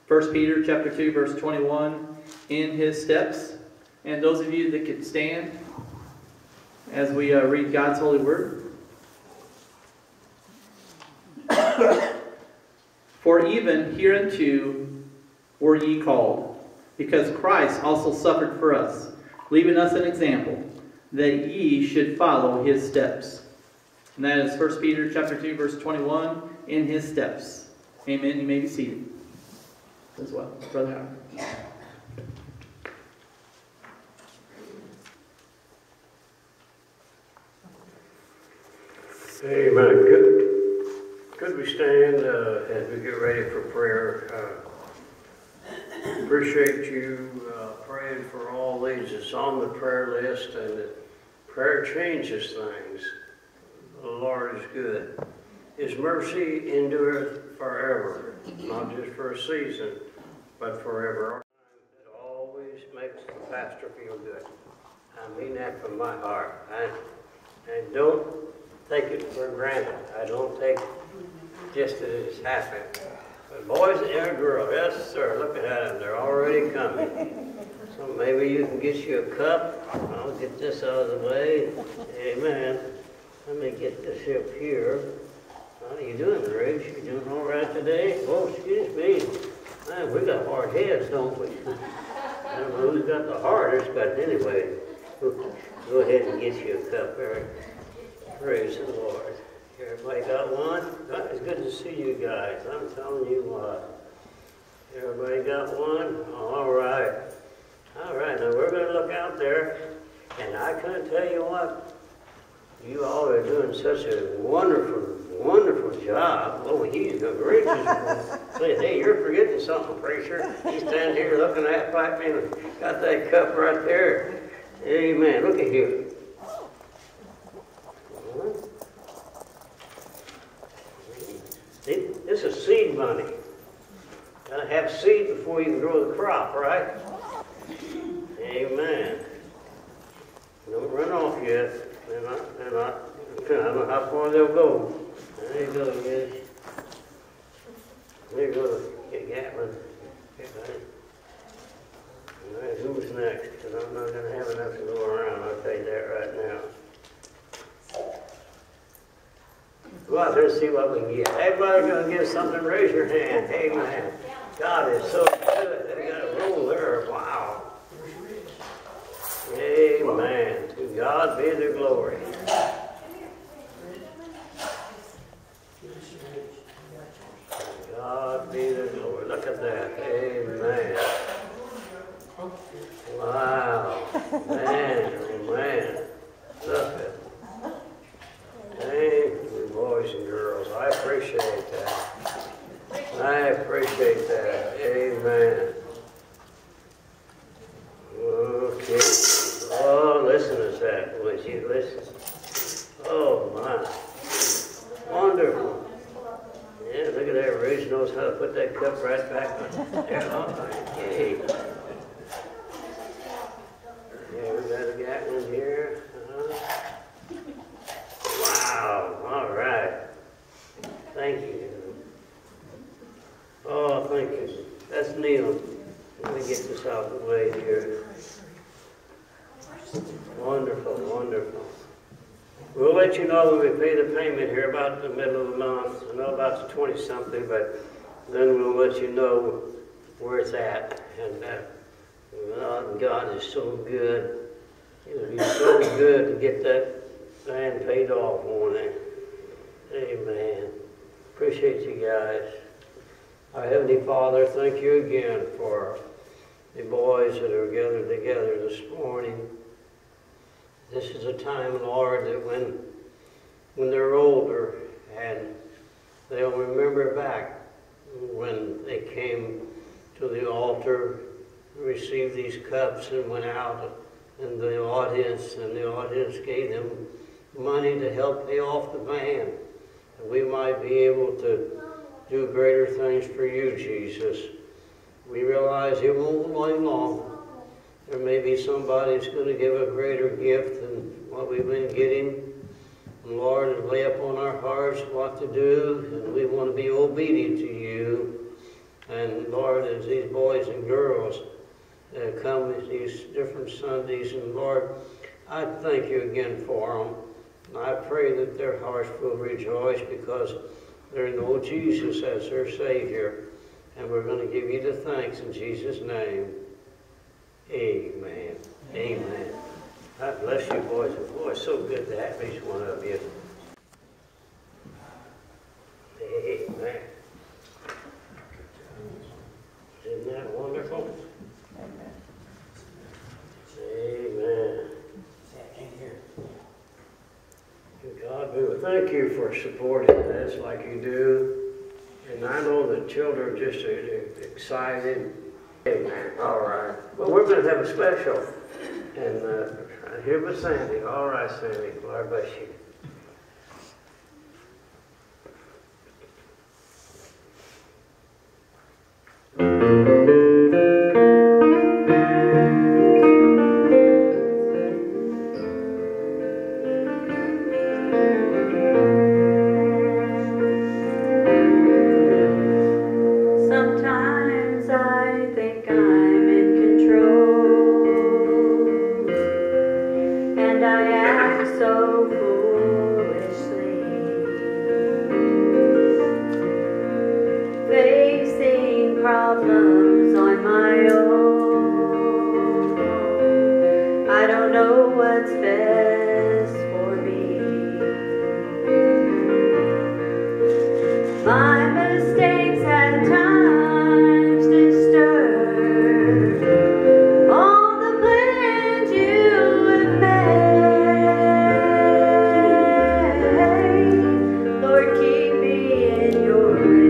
1 Peter chapter 2, verse 21, in his steps. And those of you that could stand as we read God's holy word. For even hereunto were ye called, because Christ also suffered for us, leaving us an example, that ye should follow his steps. And that is 1 Peter chapter 2, verse 21, in his steps. Amen. You may be seated as well. Brother Howard. Amen. Could we stand as we get ready for prayer? Appreciate you praying for all these that's on the prayer list, and that prayer changes things. The Lord is good. His mercy endureth forever, not just for a season, but forever. It always makes the pastor feel good. I mean that from my heart. I don't take it for granted. I don't take just that it's happened. But boys and girls, yes sir, look at them, they're already coming. So maybe you can get you a cup. I'll get this out of the way. Amen. Let me get this up here. How you doing, Rich? You doing all right today? Oh, excuse me. Man, we got hard heads, don't we? I don't know who's got the hardest, but anyway, go ahead and get you a cup, Eric. Praise the Lord. Everybody got one? It's good to see you guys. I'm telling you what. Everybody got one? All right. All right, now we're going to look out there, and I couldn't tell you what. You all are doing such a wonderful, wonderful job. Oh, he's the greatest. Say, hey, you're forgetting something, preacher. He's standing here looking at me and got that cup right there. Amen. Look at here. See, this is seed money. Gotta have seed before you can grow the crop, right? Amen. Don't run off yet. They're not. I don't know how far they'll go. There you go, guys. There you go, Gatlin. All right, who's next? Because I'm not going to have enough to go around, I'll tell you that right now. Go out there and see what we can get. Everybody going to get something, raise your hand. Amen. God is so good. They got a roll there. Wow. Amen. To God be the glory. To God be the glory. Look at that. Amen. Wow. Man, oh man. Look at it. Thank you, boys and girls. I appreciate that. I appreciate that. Amen. Okay. Oh, listen to that. Would you listen? Oh, my. Wonderful. Yeah, look at that. Ridge knows how to put that cup right back there. Okay. Yeah, we got a Gatlin here. Wow. All right. Thank you. Oh, thank you. That's Neil. Let me get this out of the way here. Wonderful, wonderful. We'll let you know when we pay the payment here about the middle of the month. I know about the 20-something, but then we'll let you know where it's at. And God is so good. It would be so good to get that man paid off on it. Amen. Appreciate you guys. Our Heavenly Father, thank you again for the boys that are gathered together this morning. This is a time, Lord, that when they're older and they'll remember back when they came to the altar, received these cups and went out in the audience, and the audience gave them money to help pay off the band. And we might be able to do greater things for you, Jesus. We realize it won't be long. There may be somebody that's going to give a greater gift than what we've been getting. And Lord, lay upon our hearts what to do, and we want to be obedient to you. And Lord, as these boys and girls come these different Sundays, and Lord, I thank you again for them. And I pray that their hearts will rejoice because they know Jesus as their Savior. And we're going to give you the thanks in Jesus' name. Amen. Amen. God bless you, boys and boys. So good to have each one of you. Amen. Isn't that wonderful? Amen. God, we would thank you for supporting this like you do. And I know the children are just excited. Amen. All right. Well, we're going to have a special. And here with Sandy. All right, Sandy. Lord bless you. Sometimes I think I'm in control, and I act so foolishly, facing problems on my own. I don't know what's best for me. My mistakes at times disturb all the plans you have made. Lord, keep me in your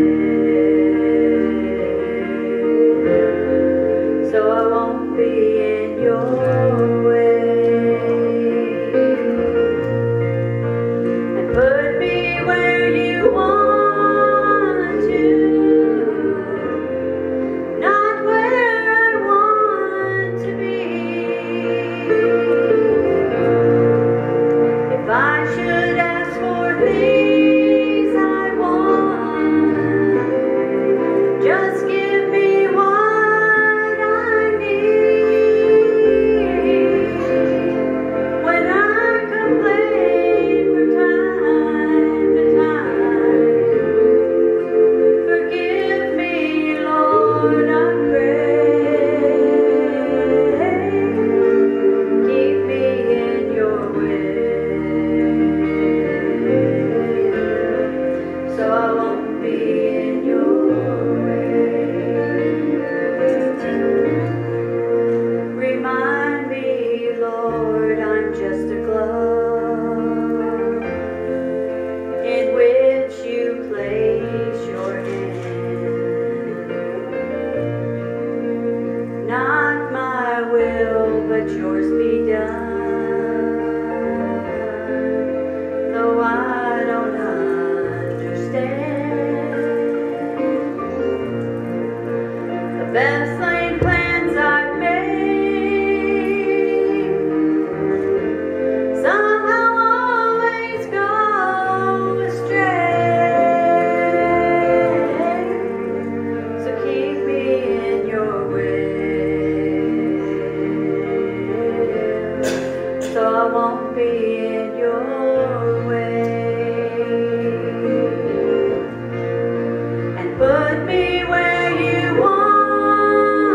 will, so I won't be in your way. And put me where you want to, not where I want to be. If I should ask for things I want, just give me what I need. When I complain from time to time, forgive me, Lord, I pray. Keep me in your will, so I won't be in your way. Remind me, Lord, I'm just a glove in which you place your hand. Not my will, but yours be done. Though I don't understand the best laid plans I've made, somehow always go astray. So keep me in your will, so I won't be in your way. And put me where you want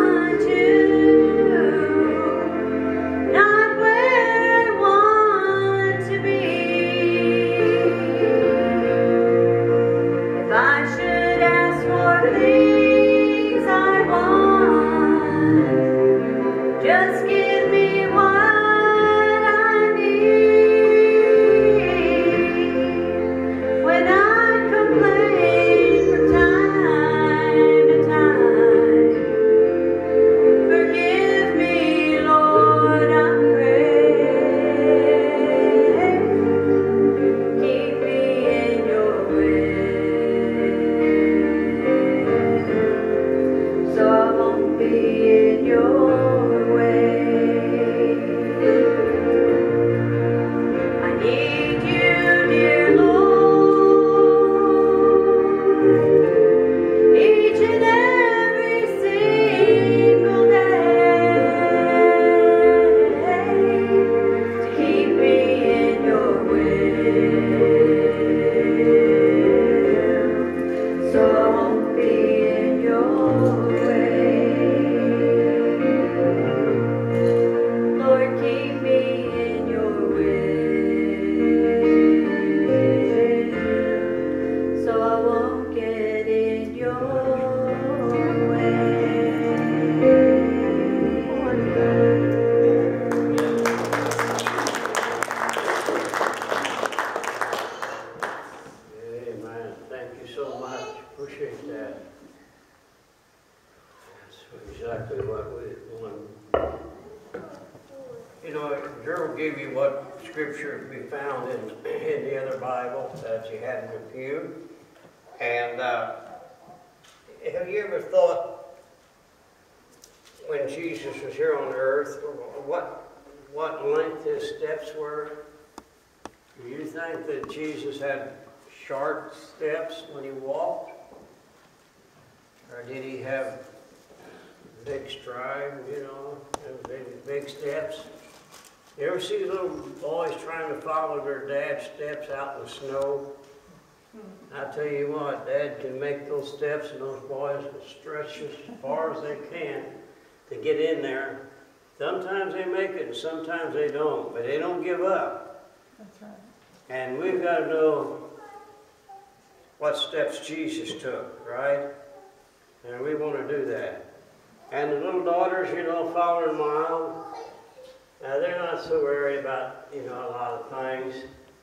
exactly what we want. You know, Gerald gave you what scripture we found in the other Bible that you had in the pew. And have you ever thought, when Jesus was here on earth, what length his steps were? Do you think that Jesus had short steps when he walked? Or did he have big strides, you know, and big steps? You ever see little boys trying to follow their dad's steps out in the snow? I tell you what, Dad can make those steps, and those boys will stretch as far as they can to get in there. Sometimes they make it, and sometimes they don't, but they don't give up. That's right. And we've got to know what steps Jesus took, right? And we want to do that. And the little daughters, you know, following Mom, they're not so worried about, you know, a lot of things.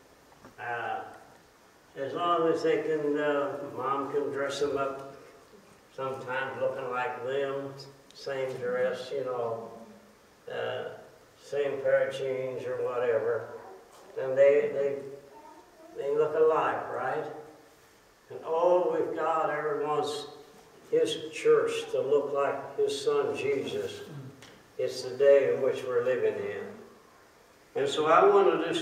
As long as they can, Mom can dress them up, sometimes looking like them, same dress, you know, same pair of jeans or whatever, and they look alike, right? And all we've got, everyone wants his church to look like his son Jesus. It's the day in which we're living in. And so I want to just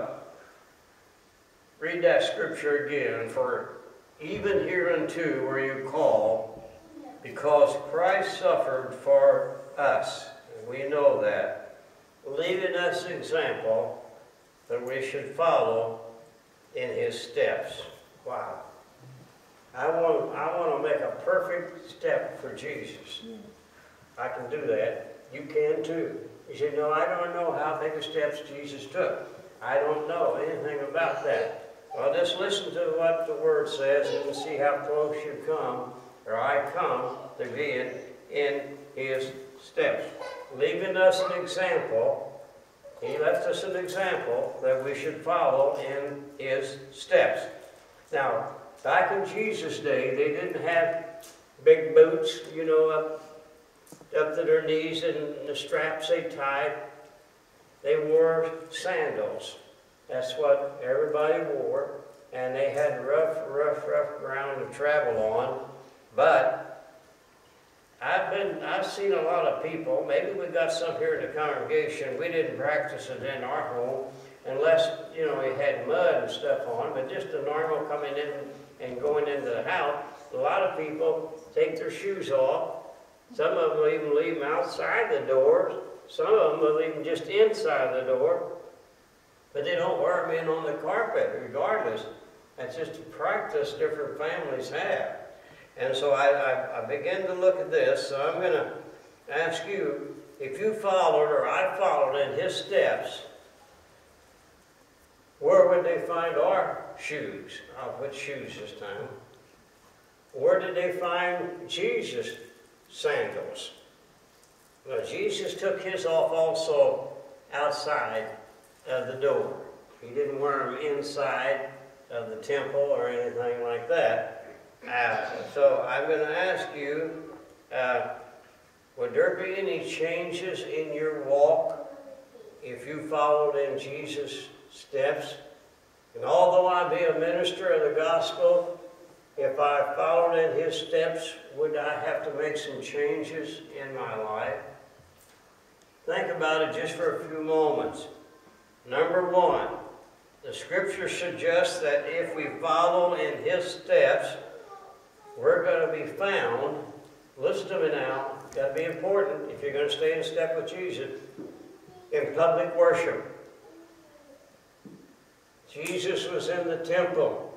read that scripture again. For even hereunto were you called, because Christ suffered for us. And we know that. Leaving us an example that we should follow in his steps. Wow. I want to make a perfect step for Jesus. I can do that. You can too. You say, no, I don't know how big of steps Jesus took. I don't know anything about that. Well, just listen to what the Word says and see how close you come, or I come, to being in his steps. Leaving us an example, he left us an example that we should follow in his steps. Now, back in Jesus' day, they didn't have big boots, you know, up to their knees and the straps they tied. They wore sandals. That's what everybody wore. And they had rough ground to travel on. But I've seen a lot of people, maybe we got some here in the congregation, we didn't practice it in our home, unless, you know, we had mud and stuff on, but just the normal coming in and going into the house. A lot of people take their shoes off. Some of them will even leave them outside the doors. Some of them will leave them just inside the door. But they don't wear them in on the carpet, regardless. That's just a practice different families have. And so I began to look at this. So I'm going to ask you, if you followed, or I followed in his steps, where would they find our shoes? I'll put shoes this time. Where did they find Jesus' sandals? Well, Jesus took his off also outside of the door. He didn't wear them inside of the temple or anything like that. So I'm going to ask you, would there be any changes in your walk if you followed in Jesus' steps? And although I be a minister of the gospel, if I followed in his steps, would I have to make some changes in my life? Think about it just for a few moments. Number one, the scripture suggests that if we follow in his steps, we're going to be found, listen to me now, it's got to be important if you're going to stay in step with Jesus, in public worship. Jesus was in the temple.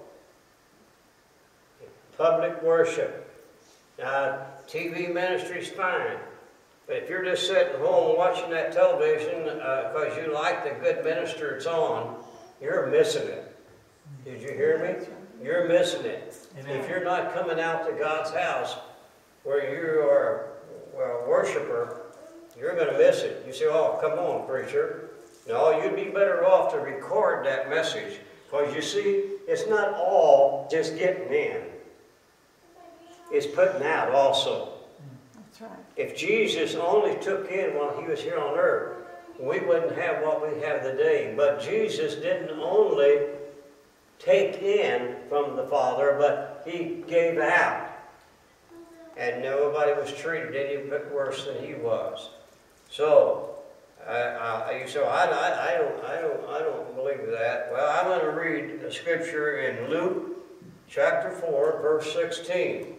Public worship. TV ministry's fine. But if you're just sitting home watching that television because you like the good minister it's on, you're missing it. Did you hear me? You're missing it. Amen. If you're not coming out to God's house where you are a worshiper, you're going to miss it. You say, oh, come on, preacher. No, you'd be better off to record that message. Because you see, it's not all just getting in. It's putting out also. That's right. If Jesus only took in while he was here on earth, we wouldn't have what we have today. But Jesus didn't only take in from the Father, but he gave out. And nobody was treated any bit worse than he was. So, I don't believe that. Well, I'm going to read a scripture in Luke chapter 4, verse 16.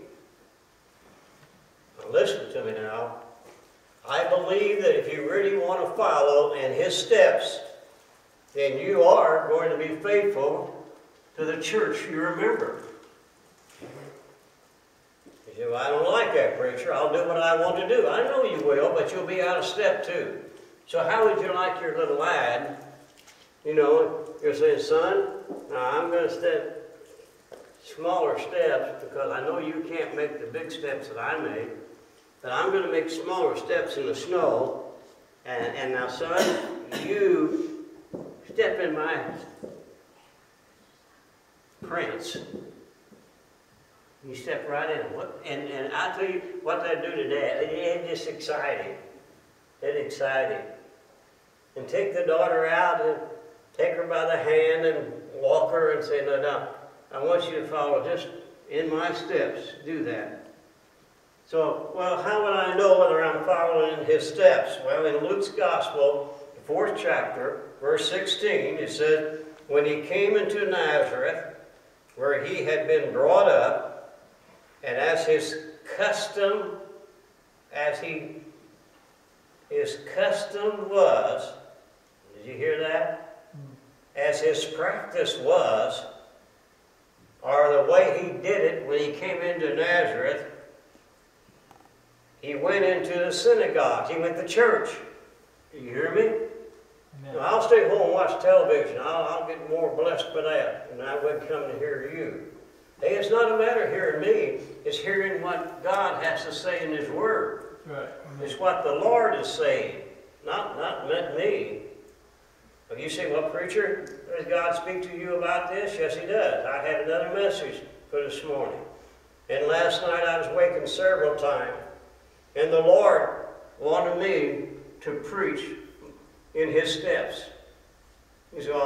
Now, listen to me now. I believe that if you really want to follow in his steps, then you are going to be faithful to the church you remember. You say, well, I don't like that, preacher. I'll do what I want to do. I know you will, but you'll be out of step too. So how would you like your little lad, you know, you're saying, son, now I'm going to step smaller steps because I know you can't make the big steps that I made, but I'm going to make smaller steps in the snow, and now, son, you step in my prints. You step right in. And I'll tell you what they do today. It's just exciting. It's exciting. And take the daughter out and take her by the hand and walk her and say, no, I want you to follow just in my steps. Do that. So, well, how would I know whether I'm following in his steps? Well, in Luke's Gospel, the 4th chapter, verse 16, it says, when he came into Nazareth, where he had been brought up, and as his custom was, did you hear that? As his practice was, or the way he did it when he came into Nazareth, he went into the synagogue. He went to church. Do you hear me? Now, I'll stay home and watch television. I'll get more blessed by that than I would come to hear you. Hey, it's not a matter of hearing me. It's hearing what God has to say in his word. Right. It's what the Lord is saying, not me. But you say, well, preacher, does God speak to you about this? Yes, he does. I had another message for this morning. And last night I was waking several times. And the Lord wanted me to preach in his steps. You say, well,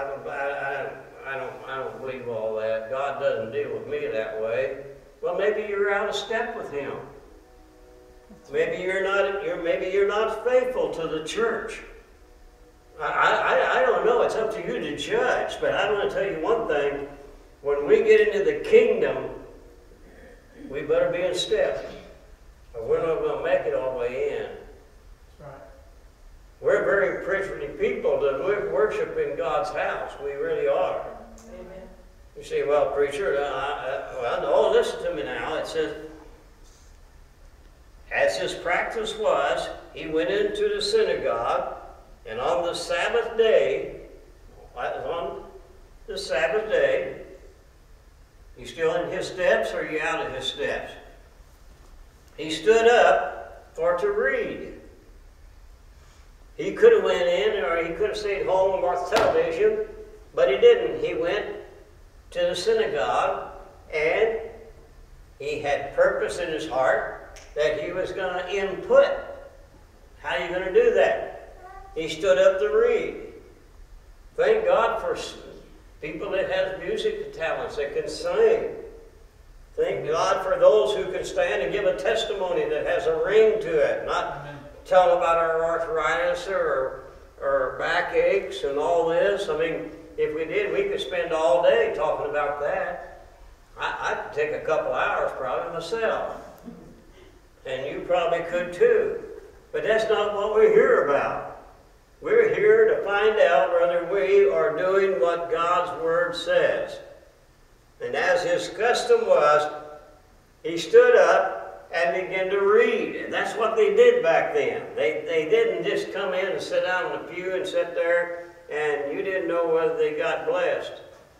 I don't believe all that. God doesn't deal with me that way. Well, maybe you're out of step with him. Maybe you're not faithful to the church. I don't know. It's up to you to judge. But I want to tell you one thing. When we get into the kingdom, we better be in step. Or we're not going to make it all the way in. That's right. We're very privileged people to worship in God's house. We really are. Amen. You say, well, preacher, no, listen to me now. It says, as his practice was, he went into the synagogue, and on the Sabbath day, you still in his steps or are you out of his steps? He stood up for to read. He could have went in or he could have stayed home and watched television, but he didn't. He went to the synagogue and he had purpose in his heart that he was going to input. How are you going to do that? He stood up to read. Thank God for people that have music talents that can sing. Thank God for those who can stand and give a testimony that has a ring to it. Not tell them about our arthritis or backaches and all this. I mean, if we did, we could spend all day talking about that. I could take a couple hours probably myself. And you probably could too. But that's not what we're here about. We're here to find out whether we are doing what God's Word says. And as his custom was, he stood up and began to read. And that's what they did back then. They didn't just come in and sit down in the pew and sit there and you didn't know whether they got blessed.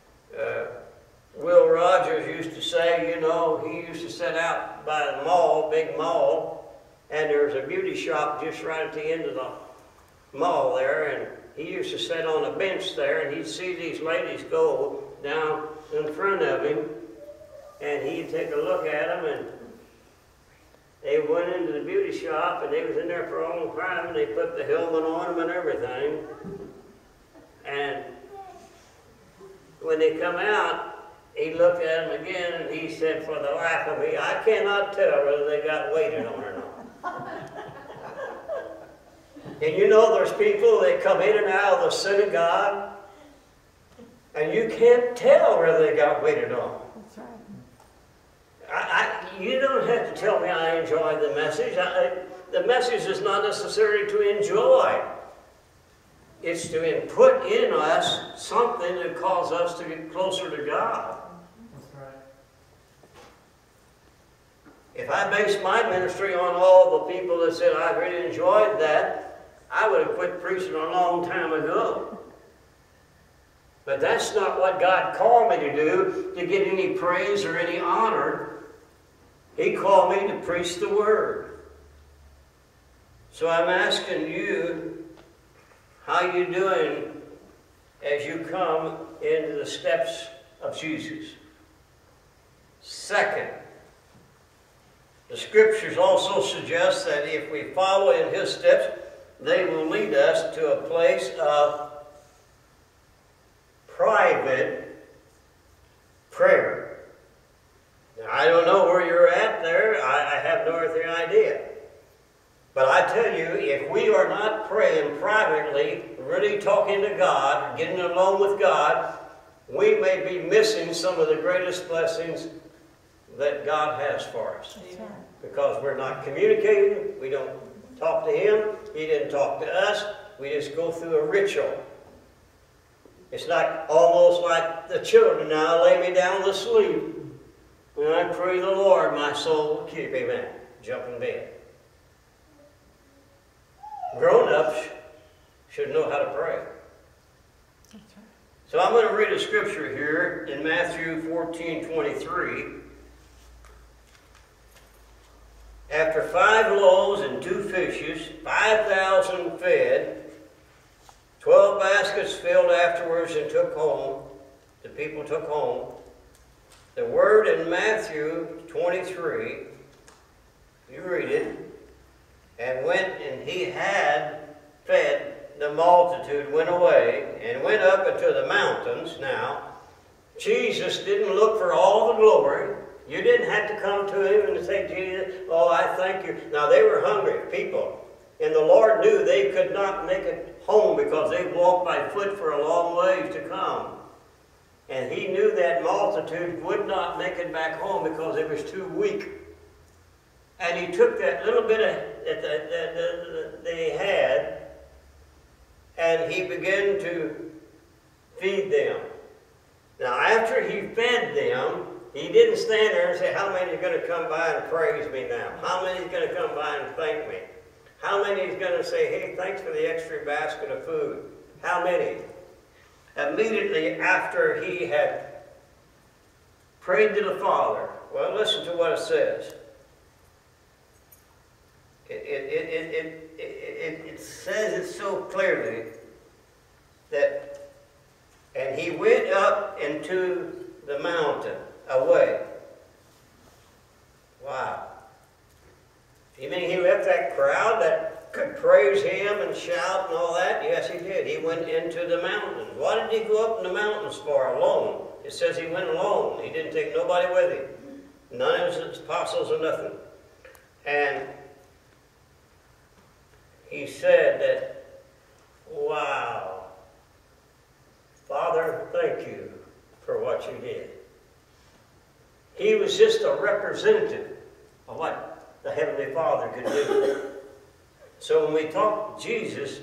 Will Rogers used to say, you know, he used to sit out by the mall, big mall, and there was a beauty shop just right at the end of the mall there, and he used to sit on a bench there, and he'd see these ladies go down in front of him, and he'd take a look at them, and They went into the beauty shop, and they was in there for a long time, and they put the helmet on them and everything. And when they come out, he looked at them again, and he said, for the life of me, I cannot tell whether they got weighted on or not. And you know there's people that come in and out of the synagogue, and you can't tell whether they got weighted on. That's right. You don't have to tell me I enjoy the message. The message is not necessary to enjoy. It's to put in us something that calls us to get closer to God. That's right. If I based my ministry on all the people that said I really enjoyed that, I would have quit preaching a long time ago. But that's not what God called me to do, to get any praise or any honor. He called me to preach the Word. So I'm asking you, how you doing as you come into the steps of Jesus? Second, the Scriptures also suggest that if we follow in His steps, they will lead us to a place of private prayer. Now, I don't know where you're at there. I have no other idea. But I tell you, if we are not praying privately, really talking to God, getting alone with God, we may be missing some of the greatest blessings that God has for us. Right. Because we're not communicating, we don't talk to Him, He didn't talk to us, we just go through a ritual. It's like almost like the children now, lay me down to sleep. And I pray the Lord, my soul will keep. Amen. Jump in bed. Grown-ups should know how to pray. That's right. So I'm going to read a scripture here in Matthew 14:23. After 5 loaves and 2 fishes, 5,000 fed, 12 baskets filled afterwards and took home. The people took home. The word in Matthew 23, you read it, and went and he had fed the multitude, went away and went up into the mountains. Now, Jesus didn't look for all the glory. You didn't have to come to Him and say, Jesus, oh, I thank you. Now, they were hungry people. And the Lord knew they could not make it home because they walked by foot for a long ways to come. And He knew that multitude would not make it back home because it was too weak. And He took that little bit that they had, and He began to feed them. Now, after He fed them, He didn't stand there and say, how many is going to come by and praise me now? How many is going to come by and thank me? How many is going to say, hey, thanks for the extra basket of food? How many? Immediately after He had prayed to the Father, well, listen to what it says. It says it so clearly that, and He went up into the mountain away. Wow. You mean He left that crowd that could praise Him and shout and all that? Yes, He did. He went into the mountains. Why did He go up in the mountains for? Alone. It says He went alone. He didn't take nobody with Him. None of His apostles or nothing. And He said that, wow, Father, thank you for what you did. He was just a representative of what the Heavenly Father could do. So when we talk Jesus,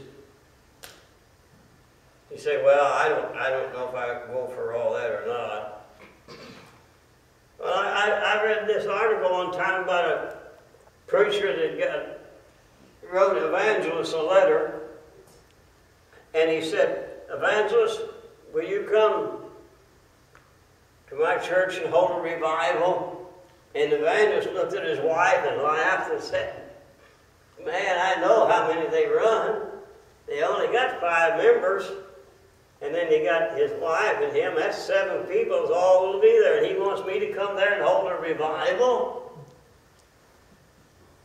you say, well, I don't know if I go for all that or not. Well, I read this article one time about a preacher that wrote Evangelist a letter, and he said, Evangelist, will you come to my church and hold a revival? And the evangelist looked at his wife and laughed and said, man, I know how many they run. They only got 5 members. And then he got his wife and him. That's 7 people all will be there. And he wants me to come there and hold a revival?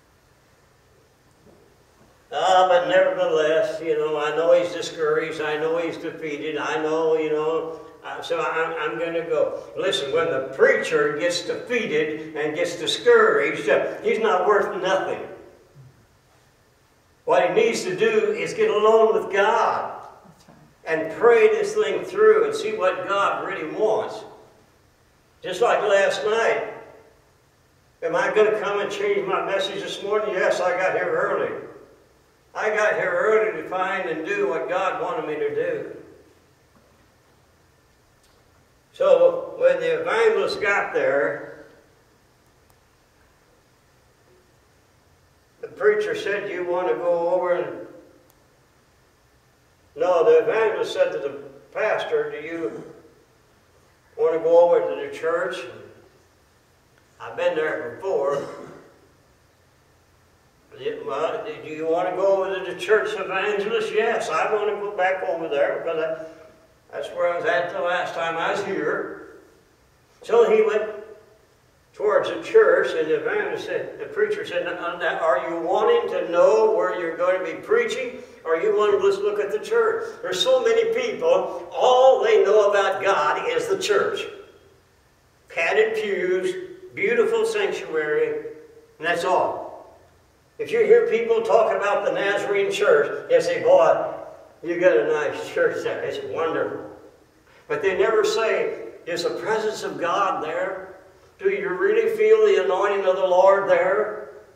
but nevertheless, you know, I know he's discouraged. I know he's defeated. I know, you know, so I'm going to go. Listen, when the preacher gets defeated and gets discouraged, he's not worth nothing. What he needs to do is get alone with God and pray this thing through and see what God really wants. Just like last night. Am I going to come and change my message this morning? Yes, I got here early. I got here early to find and do what God wanted me to do. So when the evangelist got there, the preacher said, "Do you want to go over and..." No, the evangelist said to the pastor, "Do you want to go over to the church? I've been there before. Well, do you want to go over to the church evangelist?" "Yes, I want to go back over there because that's where I was at the last time I was here." So he went towards the church, and the evangelist said, the preacher said, "Are you wanting to know where you're going to be preaching, or you want to just look at the church?" There's so many people, all they know about God is the church. Padded pews, beautiful sanctuary, and that's all. If you hear people talk about the Nazarene church, they say, "Boy, you got a nice church there. It's wonderful." But they never say, "Is the presence of God there? Do you really feel the anointing of the Lord there?"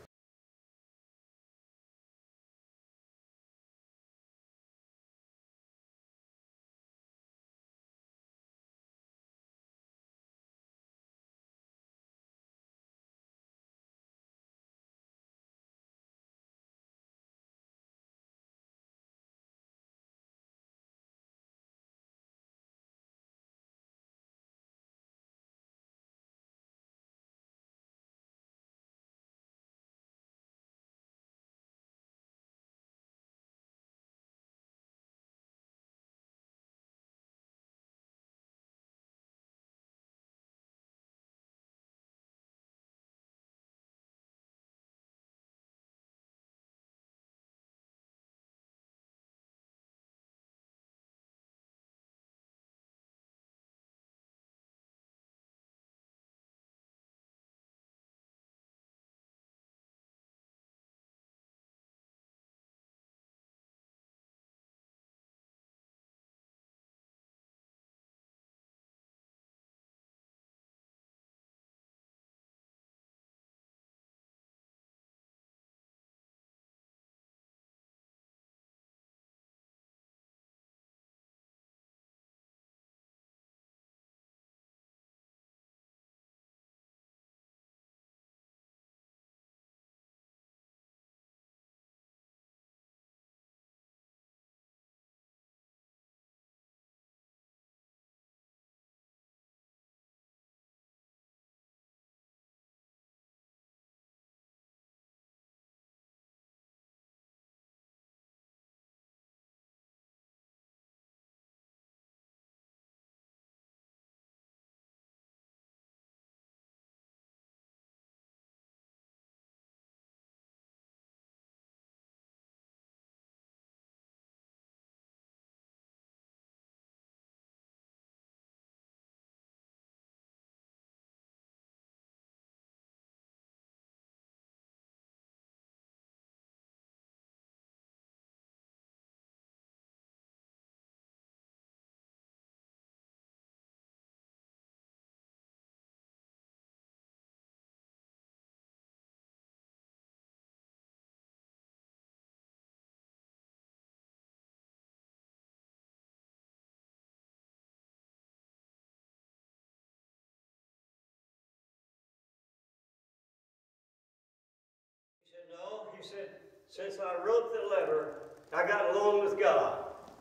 He said, "No," he said, "since I wrote the letter, I got alone with God."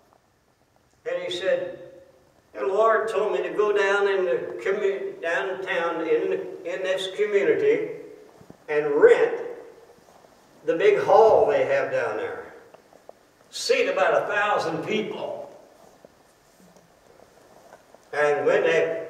And he said, "The Lord told me to go down in the downtown in this community and rent the big hall they have down there. Seat about 1,000 people. And when the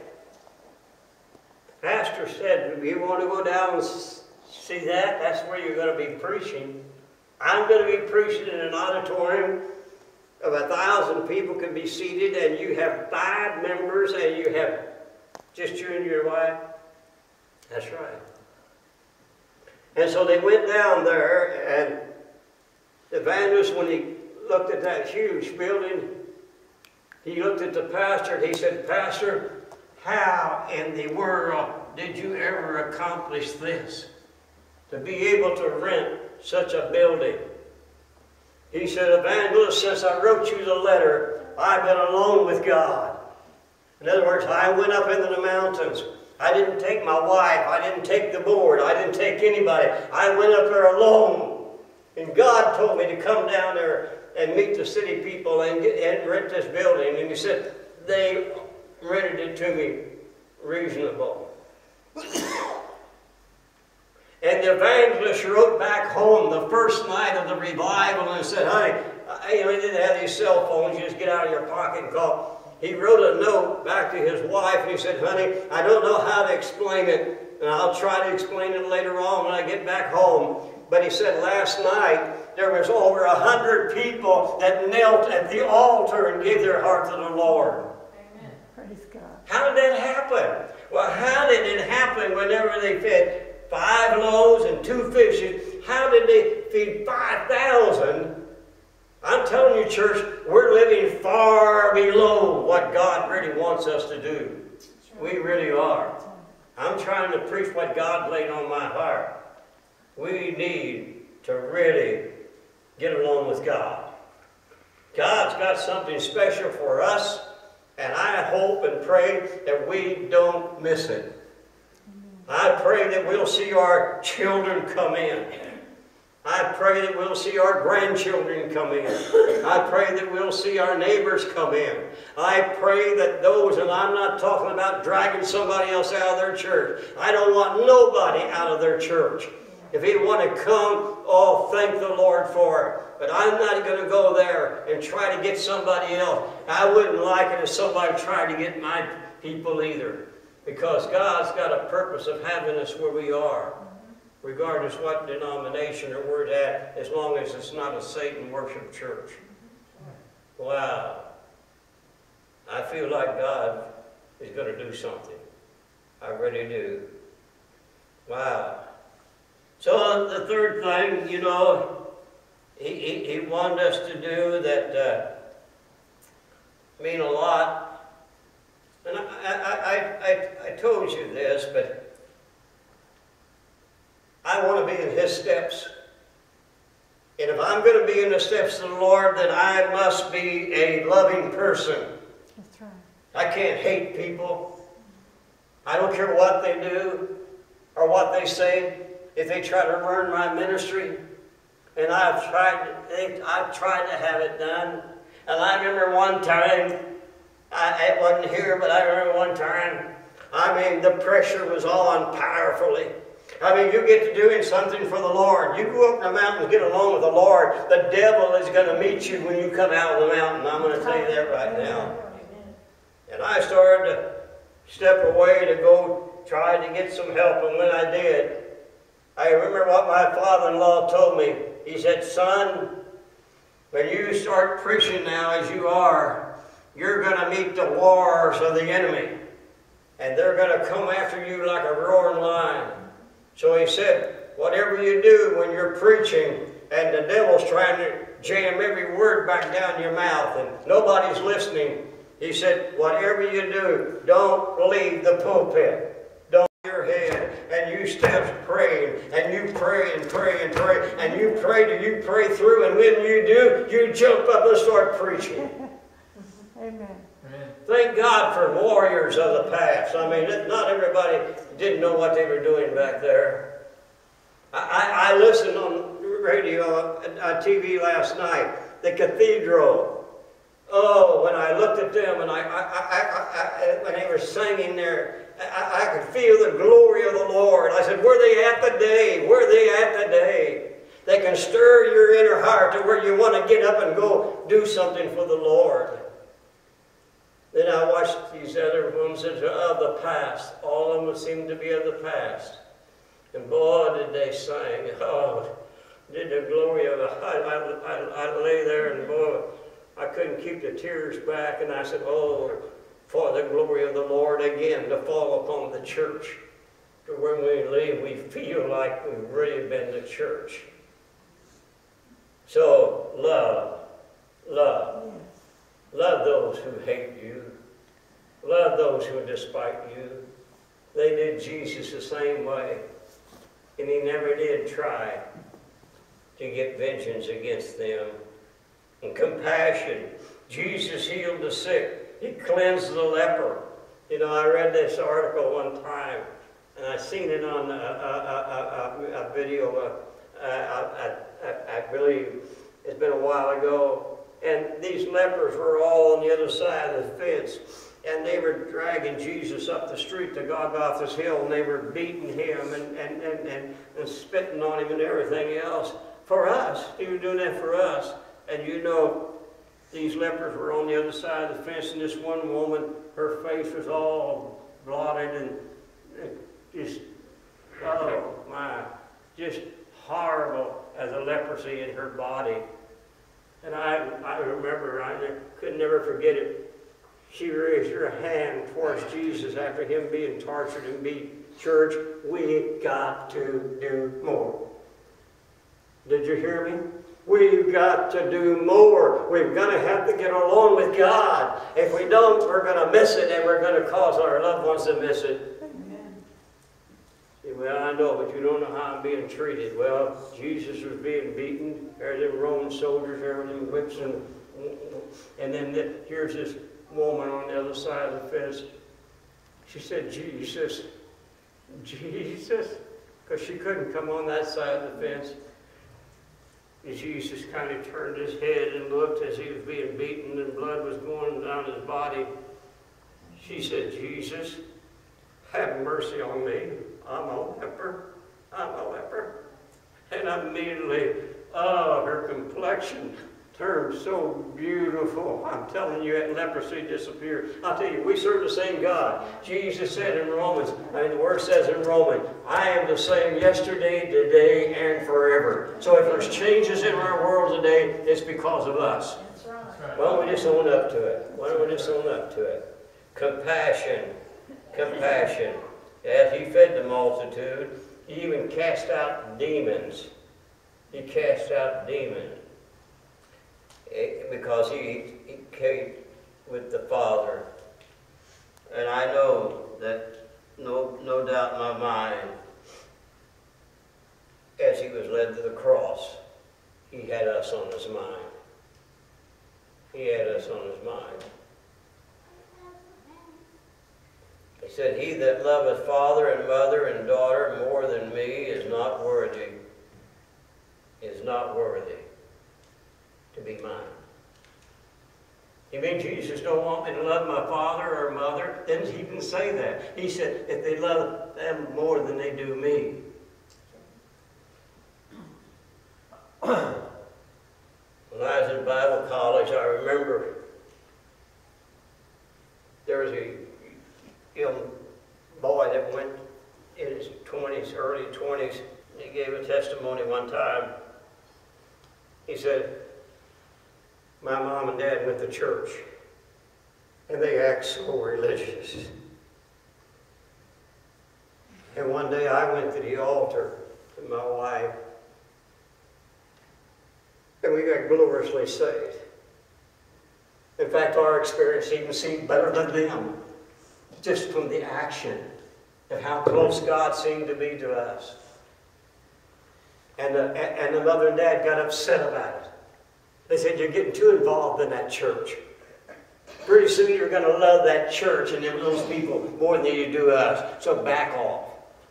pastor said, 'You want to go down and see that? That's where you're going to be preaching.' I'm going to be preaching in an auditorium of 1,000 people can be seated, and you have 5 members, and you have just you and your wife. That's right. And so they went down there, and the evangelist, when he looked at that huge building, he looked at the pastor, and he said, "Pastor, how in the world did you ever accomplish this? To be able to rent such a building?" He said, "Evangelist, since I wrote you the letter, I've been alone with God." In other words, I went up into the mountains. I didn't take my wife. I didn't take the board. I didn't take anybody. I went up there alone. And God told me to come down there and meet the city people and rent this building. And he said, they rented it to me reasonable. And the evangelist wrote back home the first night of the revival and said, "Honey," he didn't have these cell phones. You just get out of your pocket and call. He wrote a note back to his wife and he said, "Honey, I don't know how to explain it, and I'll try to explain it later on when I get back home." But he said, "Last night there was over 100 people that knelt at the altar and gave their heart to the Lord." Amen. Praise God. How did that happen? Well, how did it happen whenever they fed 5 loaves and 2 fishes? How did they feed 5,000? I'm telling you, church, we're living far below what God really wants us to do. We really are. I'm trying to preach what God laid on my heart. We need to really get along with God. God's got something special for us, and I hope and pray that we don't miss it. I pray that we'll see our children come in. I pray that we'll see our grandchildren come in. I pray that we'll see our neighbors come in. I pray that those, and I'm not talking about dragging somebody else out of their church. I don't want nobody out of their church. If they want to come, oh, thank the Lord for it. But I'm not going to go there and try to get somebody else. I wouldn't like it if somebody tried to get my people either. Because God's got a purpose of having us where we are, regardless what denomination or we're at, as long as it's not a Satan worship church. Wow. I feel like God is going to do something. I really do. Wow. So the third thing, you know, he wanted us to do that mean a lot. And I told you this, but I want to be in His steps. And if I'm going to be in the steps of the Lord, then I must be a loving person. That's right. I can't hate people. I don't care what they do or what they say. If they try to ruin my ministry, and I've tried to have it done. And I remember one time, I wasn't here, but I remember one time, I mean, the pressure was on powerfully. I mean, you get to doing something for the Lord. You go up the mountain and get along with the Lord. The devil is going to meet you when you come out of the mountain. I'm going to tell you that right now. And I started to step away to go try to get some help. And when I did, I remember what my father-in-law told me. He said, "Son, when you start preaching now as you are, you're going to meet the wars of the enemy. And they're going to come after you like a roaring lion." So he said, whatever you do when you're preaching and the devil's trying to jam every word back down your mouth and nobody's listening, he said, whatever you do, don't leave the pulpit. Don't your head, and you steps praying, and you pray and pray and pray, and you pray till you pray through, and when you do, you jump up and start preaching. Amen. Thank God for warriors of the past. I mean, not everybody didn't know what they were doing back there. I listened on radio, on TV last night, the cathedral. Oh, when I looked at them and when they were singing there, I could feel the glory of the Lord. I said, where they at today? Where they at today? They can stir your inner heart to where you want to get up and go do something for the Lord. Then I watched these other ones that are of the past. All of them seemed to be of the past. And boy, did they sing. Oh, did the glory of I lay there and boy, I couldn't keep the tears back, and I said, oh, for the glory of the Lord again to fall upon the church. To when we leave, we feel like we've really been to church. So, love. Love those who hate you. Love those who despite you. They did Jesus the same way. And he never did try to get vengeance against them. And compassion. Jesus healed the sick. He cleansed the leper. You know, I read this article one time, and I seen it on a video. I believe it's been a while ago. And these lepers were all on the other side of the fence. And they were dragging Jesus up the street to Golgotha's hill, and they were beating him and spitting on him and everything else. For us, he was doing that for us. And you know, these lepers were on the other side of the fence, and this one woman, her face was all blotted and just, oh my, just horrible as a leprosy in her body. And I remember, I could never forget it. She raised her hand towards Jesus after him being tortured and beat. Church, we got to do more. Did you hear me? We've got to do more. We've got to have to get along with God. If we don't, we're going to miss it, and we're going to cause our loved ones to miss it. Amen. Say, well, I know, but you don't know how I'm being treated. Well, Jesus was being beaten. There's them Roman soldiers, there them whips, and then here's this woman on the other side of the fence. She said, Jesus, because she couldn't come on that side of the fence. And Jesus kind of turned his head and looked as he was being beaten and blood was going down his body. She said, Jesus, have mercy on me. I'm a leper. And immediately, oh, her complexion turned so beautiful. I'm telling you, that leprosy disappeared. I'll tell you, we serve the same God. Jesus said in Romans, the word says in Romans, I am the same yesterday, today, and forever. So if there's changes in our world today, it's because of us. That's right. Why don't we just own up to it? Compassion. As he fed the multitude, he even cast out demons. Because he came with the Father. And I know that, no doubt in my mind, as he was led to the cross, he had us on his mind. He said, he that loveth father and mother and daughter more than me is not worthy to be mine. You mean Jesus don't want me to love my father or mother? He didn't say that. He said, if they love them more than they do me. When I was in Bible college, I remember there was a young boy that went in his 20s, early 20s. He gave a testimony one time. He said, my mom and dad went to church, and they act so religious. And one day I went to the altar with my wife, and we got gloriously saved. In fact, our experience even seemed better than them, just from the action of how close God seemed to be to us. And the mother and dad got upset about it. They said, you're getting too involved in that church. Pretty soon you're going to love that church and those people more than you do us. So back off.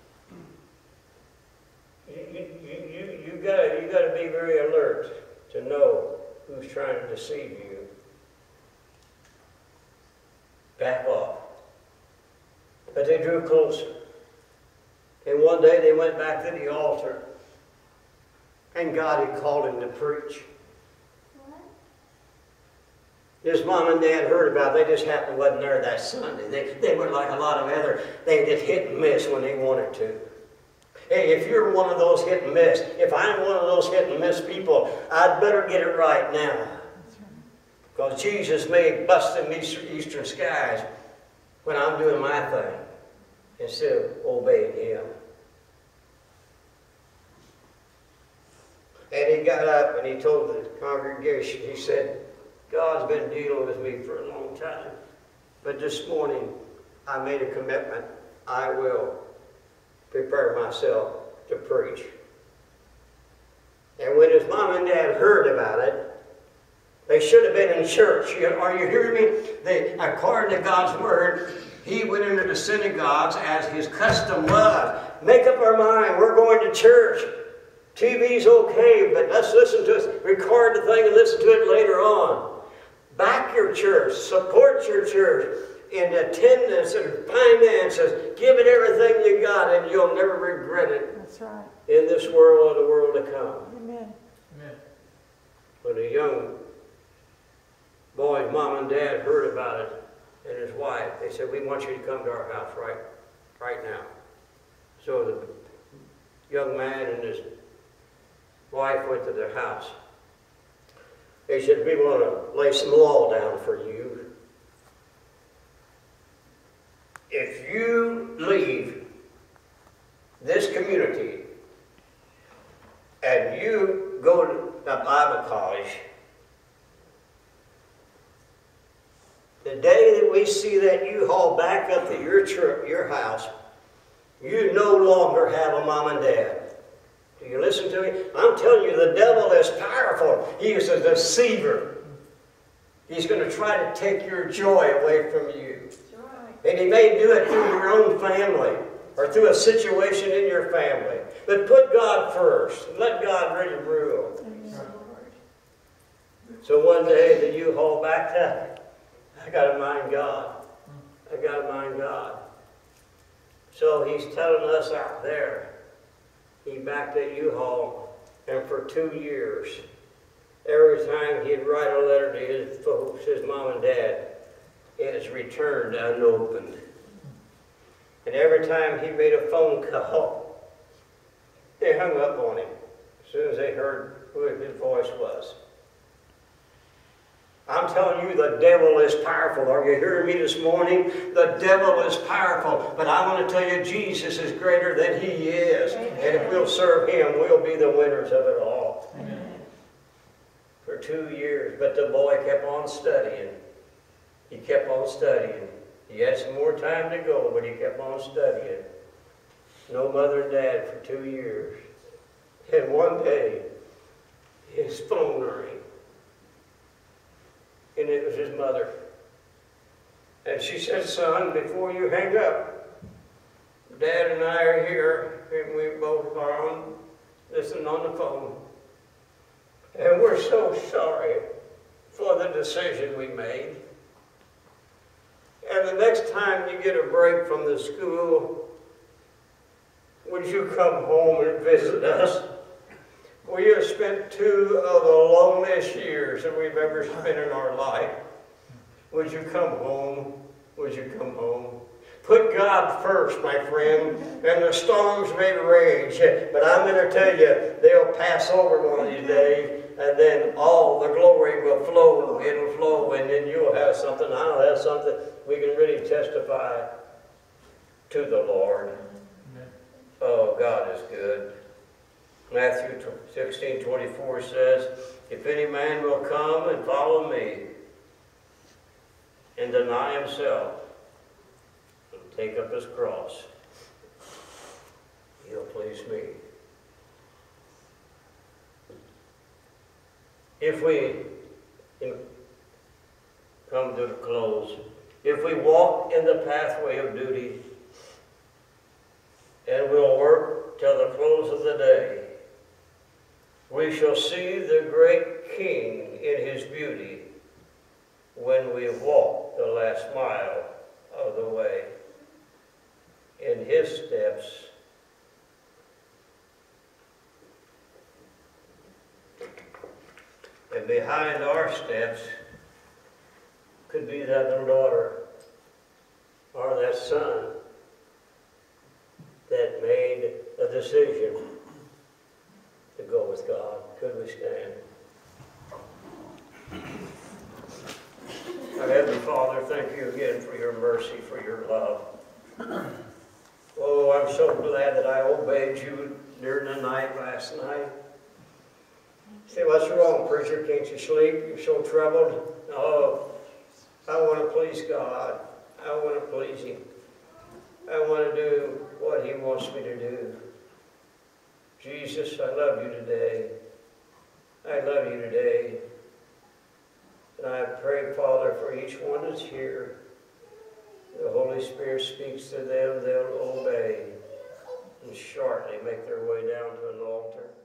You got to be very alert to know who's trying to deceive you. Back off. But they drew closer. And one day they went back to the altar. And God had called him to preach. His mom and dad heard about it. They just happened wasn't there that Sunday. They were like a lot of other. They just hit and miss when they wanted to. Hey, if you're one of those hit and miss, if I'm one of those hit and miss people, I'd better get it right now. Because Jesus may bust them eastern skies when I'm doing my thing instead of obeying Him. And he got up and he told the congregation, he said, God's been dealing with me for a long time. But this morning, I made a commitment. I will prepare myself to preach. And when his mom and dad heard about it, they should have been in church. Are you hearing me? According to God's word, he went into the synagogues as his custom was. Make up our mind, we're going to church. TV's okay, but let's listen to it. Record the thing and listen to it later on. Back your church. Support your church in attendance and finances. Give it everything you got and you'll never regret it. That's right. In this world and the world to come. Amen. Amen. When a young boy's mom and dad heard about it and his wife, they said, we want you to come to our house right now. So the young man and his wife went to their house. They said, we want to lay some law down for you. If you leave this community and you go to Bible college, the day that we see that U-Haul back up to your house, you no longer have a mom and dad. Do you listen to me? I'm telling you, the devil is powerful. He is a deceiver. He's going to try to take your joy away from you. And he may do it through your own family or through a situation in your family. But put God first. Let God really rule. So one day the U-Haul backed up. I got to mind God. I got to mind God. So he's telling us out there, he backed that U-Haul, and for 2 years, every time he'd write a letter to his folks, his mom and dad, it was returned unopened. And every time he made a phone call, they hung up on him as soon as they heard who his voice was. I'm telling you, the devil is powerful. Are you hearing me this morning? The devil is powerful. But I want to tell you, Jesus is greater than he is. Amen. And if we'll serve him, we'll be the winners of it all. Amen. For 2 years. But the boy kept on studying. He kept on studying. He had some more time to go, but he kept on studying. No mother and dad for 2 years. And one day, his phone rang. And it was his mother. And she said, son, before you hang up, Dad and I are here, and we both are on, listening on the phone. And we're so sorry for the decision we made. And the next time you get a break from the school, would you come home and visit us? We have spent 2 of the loneliest years that we've ever spent in our life. Would you come home? Would you come home? Put God first, my friend, and the storms may rage, but I'm going to tell you, they'll pass over one of these days, and then all the glory will flow. It'll flow, and then you'll have something. I'll have something. We can really testify to the Lord. Oh, God is good. Matthew 16:24 says, if any man will come and follow me and deny himself and take up his cross, he'll please me. If we come to the close, if we walk in the pathway of duty and we'll work till the close of the day, we shall see the great King in his beauty when we walk the last mile of the way. In his steps, and behind our steps could be that little daughter or that son that made a decision to go with God. Could we stand? Our Heavenly Father, thank you again for your mercy, for your love. Oh, I'm so glad that I obeyed you during the night last night. Say, what's wrong, preacher? Can't you sleep? You're so troubled. Oh, I want to please God. I want to please Him. I want to do what He wants me to do. Jesus, I love you today. I love you today. And I pray, Father, for each one that's here. The Holy Spirit speaks to them, they'll obey and shortly make their way down to an altar.